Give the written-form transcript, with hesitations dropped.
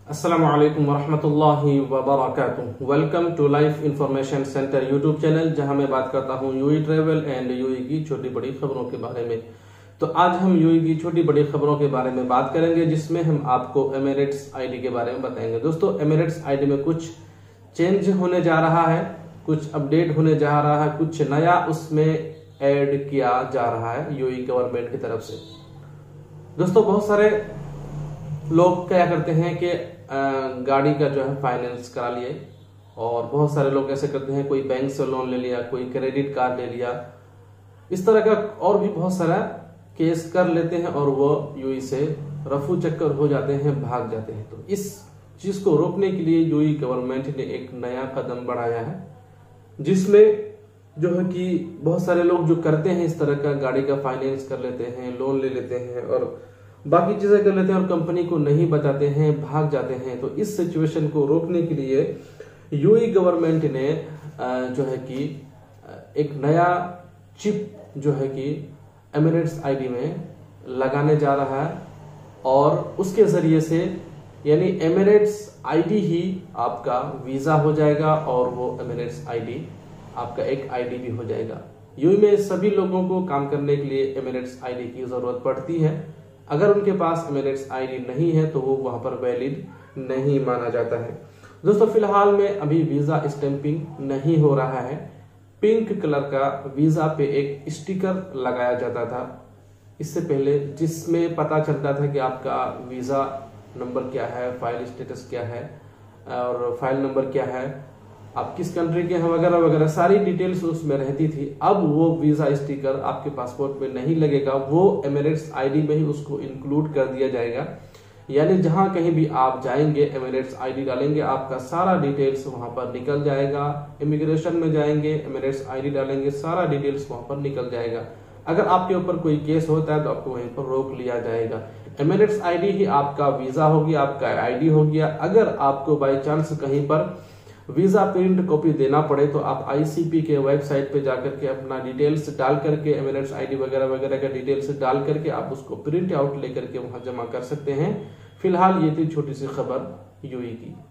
अस्सलामुअलैकुम वरहमतुल्लाहि वबरकातुहू। Welcome to life information centre YouTube channel, जहां मैं बात करता हूं यूएई ट्रेवल एंड यूएई की छोटी बड़ी खबरों के बारे में। तो आज हम यूएई की छोटी बड़ी खबरों के बारे में बात करेंगे, जिसमें हम आपको एमिरेट्स आईडी के बारे में बताएंगे। दोस्तों, एमिरेट्स आईडी में कुछ चेंज होने जा रहा है, कुछ अपडेट होने जा रहा है, कुछ नया उसमें ऐड किया जा रहा है यूएई गवर्नमेंट की तरफ से। दोस्तों, बहुत सारे लोग क्या करते हैं कि गाड़ी का जो है फाइनेंस करा लिए, और बहुत सारे लोग ऐसे करते हैं, कोई बैंक से लोन ले लिया, कोई क्रेडिट कार्ड ले लिया, इस तरह का और भी बहुत सारा केस कर लेते हैं और वो यूएई से रफू चक्कर हो जाते हैं, भाग जाते हैं। तो इस चीज को रोकने के लिए यूएई गवर्नमेंट ने एक नया कदम बढ़ाया है, जिसमें जो है कि बहुत सारे लोग जो करते हैं इस तरह का गाड़ी का फाइनेंस कर लेते हैं, लोन ले लेते हैं और बाकी चीजें कर लेते हैं और कंपनी को नहीं बताते हैं, भाग जाते हैं। तो इस सिचुएशन को रोकने के लिए यूएई गवर्नमेंट ने जो है कि एक नया चिप जो है कि एमिरेट्स आईडी में लगाने जा रहा है, और उसके जरिए से यानी एमिरेट्स आईडी ही आपका वीजा हो जाएगा और वो एमिरेट्स आईडी आपका एक आईडी भी हो जाएगा। यूएई में सभी लोगों को काम करने के लिए एमिरेट्स आईडी की जरूरत पड़ती है। अगर उनके पास एमिरेट्स आईडी नहीं है तो वो वहां पर वैलिड नहीं माना जाता है। दोस्तों, फिलहाल में अभी वीजा स्टैंपिंग नहीं हो रहा है। पिंक कलर का वीजा पे एक स्टिकर लगाया जाता था इससे पहले, जिसमें पता चलता था कि आपका वीजा नंबर क्या है, फाइल स्टेटस क्या है और फाइल नंबर क्या है, आप किस कंट्री के हैं वगैरह वगैरह, सारी डिटेल्स उसमें रहती थी। अब वो वीजा स्टिकर आपके पासपोर्ट में नहीं लगेगा, वो एमिरेट्स आईडी में ही उसको इंक्लूड कर दिया जाएगा। यानी जहां कहीं भी आप जाएंगे, एमिरेट्स आईडी डालेंगे, आपका सारा डिटेल्स वहां पर निकल जाएगा। इमिग्रेशन में जाएंगे, एमिरेट्स आईडी डालेंगे, सारा डिटेल्स वहां पर निकल जाएगा। अगर आपके ऊपर कोई केस होता है तो आपको वहीं पर रोक लिया जाएगा। एमिरेट्स आईडी ही आपका वीजा होगी, आपका आईडी हो गया। अगर आपको बाई चांस कहीं पर वीजा प्रिंट कॉपी देना पड़े तो आप आईसीपी के वेबसाइट पे जाकर के अपना डिटेल्स डाल करके, एमिरेट्स आईडी वगैरह वगैरह का डिटेल्स डाल करके आप उसको प्रिंट आउट लेकर के वहां जमा कर सकते हैं। फिलहाल ये थी छोटी सी खबर यूएई की।